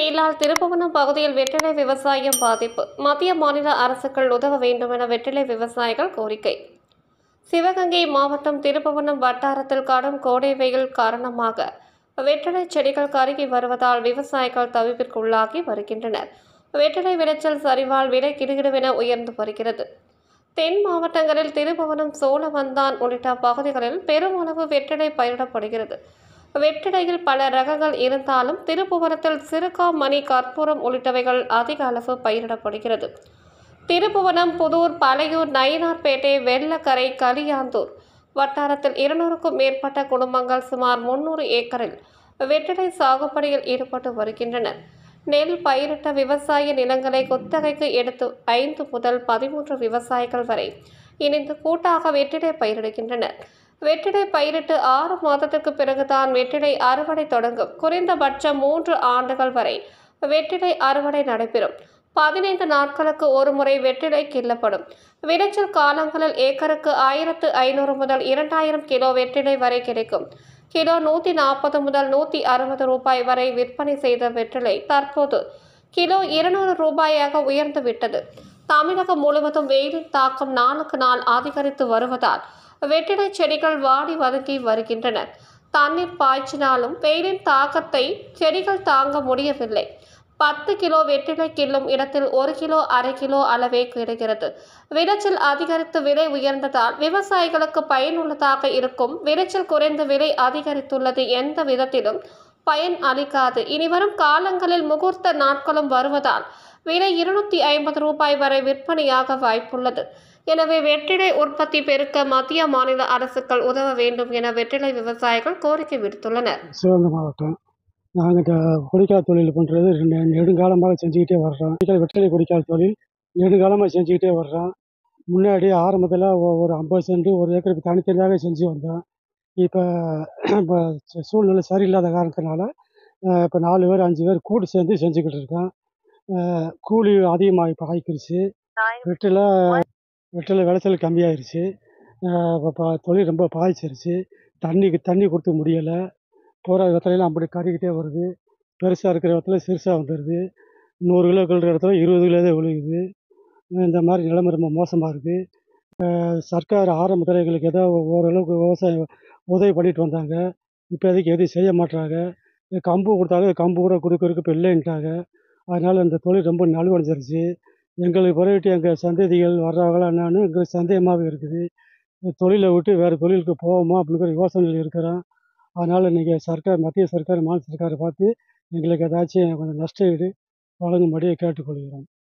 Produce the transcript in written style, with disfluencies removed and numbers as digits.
வெயிலால் திருப்புவனம் பகுதியில் வெற்றிலை விவசாயம் பாதிப்பு. மத்திய மாநில அரசுகள் உதவ வேண்டும் என வெற்றிலை விவசாயிகள் கோரிக்கை. சிவகங்கை மாவட்டம் திருப்புவனம் வட்டாரத்தில் கடும் கோடை வெயில் காரணமாக வெற்றிலை செடிகள் கருகி வருவதால் விவசாயிகள் தவிப்பிற்குள்ளாகி வருகின்றனர். வெற்றிலை விளைச்சல் சரிவால் விலை கிடுகிடுவென உயர்ந்து வருகிறது. தென் மாவட்டங்களில் திருப்புவனம், சோழவந்தான் உள்ளிட்ட பகுதிகளில் பெருமளவு வெற்றிலை பயிரிடப்படுகிறது. வெற்றிலையில் பல ரகங்கள் இருந்தாலும் திருப்புவனத்தில் சிறுகா, மணி, கற்பூரம் உள்ளிட்டவைகள் அதிக அளவு பயிரிடப்படுகிறது. திருப்புவனம், புதூர், பழையூர், நயினார்பேட்டை, வெள்ளக்கரை, கலியாந்தூர் வட்டாரத்தில் 200க்கும் மேற்பட்ட குடும்பங்கள் சுமார் 300 ஏக்கரில் வெற்றிலை சாகுபடியில் ஈடுபட்டு வருகின்றனர். நெல் பயிரிட்ட விவசாய நிலங்களை குத்தகைக்கு எடுத்து 5 முதல் 13 விவசாயிகள் வரை இணைந்து கூட்டாக வெற்றிலை பயிரிடுகின்றனர். வெற்றிலை பயிரிட்டு 6 மாதத்திற்கு பிறகுதான் வெற்றிலை அறுவடை தொடங்கும். குறைந்தபட்சம் 3 ஆண்டுகள் வரை வெற்றிலை அறுவடை நடைபெறும். 15 நாட்களுக்கு ஒரு முறை வெற்றிலை கிள்ளப்படும். விளைச்சல் காலங்களில் ஏக்கருக்கு 1500 முதல் 2000 கிலோ வெற்றிலை வரை கிடைக்கும். கிலோ 140 முதல் 160 ரூபாய் வரை விற்பனை செய்த வெற்றிலை தற்போது கிலோ 200 ரூபாயாக உயர்ந்து விட்டது. தமிழகம் முழுவதும் வெயிலின் தாக்கம் நாளுக்கு நாள் அதிகரித்து வருவதால் வெற்றிலை செடிகள் வாடி வதங்கி வருகின்றன. தண்ணீர் பாய்ச்சினாலும் வெயிலின் தாக்கத்தை செடிகள் தாங்க முடியவில்லை. 10 கிலோ வெற்றிலை கிள்ளும் இடத்தில் 1 கிலோ, அரை கிலோ அளவே கிடைக்கிறது. விளைச்சல் அதிகரித்து விலை உயர்ந்ததால் விவசாயிகளுக்கு பயனுள்ளதாக இருக்கும். விளைச்சல் குறைந்து விலை அதிகரித்துள்ளது எந்த விதத்திலும் பயன் அளிக்காது. இனிவரும் காலங்களில் முகூர்த்த நாட்களும் வருவதால் விலை 250 ரூபாய் வரை விற்பனையாக வாய்ப்புள்ளது. எனவே வெற்றிலை உற்பத்தி பெருக்க மத்திய மாநில அரசுகள் உதவ வேண்டும் என வெற்றிலை விவசாயிகள் கோரிக்கை விடுத்துள்ளனர். சிவகங்கை மாவட்டம் நாங்கள் கொடிக்கால் தொழில் பண்ணுறது நெடுங்காலமாக செஞ்சுக்கிட்டே வர்றோம். வெற்றிலை கொடிக்கால் தொழில் நெடுங்காலமாக செஞ்சுக்கிட்டே வர்றோம். முன்னாடி ஆரம்பத்தில் ஒரு 50 சென்ட் ஒரு ஏக்கருக்கு தனித்தனியாக செஞ்சு வந்தோம். இப்போ சூழ்நிலை சரியில்லாத காரணத்தினால இப்போ 4 பேர் 5 பேர் கூட்டு சேர்ந்து செஞ்சுக்கிட்டு இருக்கோம். கூலி அதிகமாக இப்போ ஆகிக்கிருச்சு. வெற்றிலை விளைச்சல் கம்மியாயிருச்சு. இப்போ தொழில் ரொம்ப பாதிச்சிருச்சு. தண்ணி கொடுத்து முடியலை. போகிற வெற்றிலையெல்லாம் அப்படி கறிக்கிட்டே வருது. பெருசாக இருக்கிற இடத்துல சிறுசாக வந்துடுது. 100 கிலோ கிள்ளுற இடத்துல 20 கிலோ தான் விழுகுது. இந்த மாதிரி நிலைமை ரொம்ப மோசமாக இருக்குது. சர்க்கார் ஆரம்பத்தில் எங்களுக்கு ஏதோ ஓரளவுக்கு விவசாயம் உதவி பண்ணிட்டு வந்தாங்க. இப்போதைக்கு எதுவும் செய்ய மாட்டாங்க. கம்பு கொடுத்தாங்க, கம்பு கூட கொடுக்கறதுக்கு இப்போ இல்லைன்ட்டாங்க. அதனால் இந்த தொழில் ரொம்ப நலிவடைஞ்சிருச்சு. எங்களுக்கு பிறகு எங்கள் சந்ததிகள் வர்றவங்களாம் என்னன்னு எங்களுக்கு சந்தேகமாகவே இருக்குது. தொழிலை விட்டு வேறு தொழிலுக்கு போவோமா அப்படிங்கிற யோசனையில் இருக்கிறோம். அதனால் நீங்கள் மத்திய சர்க்கார், மாநில சர்க்காரை பார்த்து எங்களுக்கு ஏதாச்சும் கொஞ்சம் நஷ்ட ஈடு வழங்கும்படியாக கேட்டுக்கொள்கிறோம்.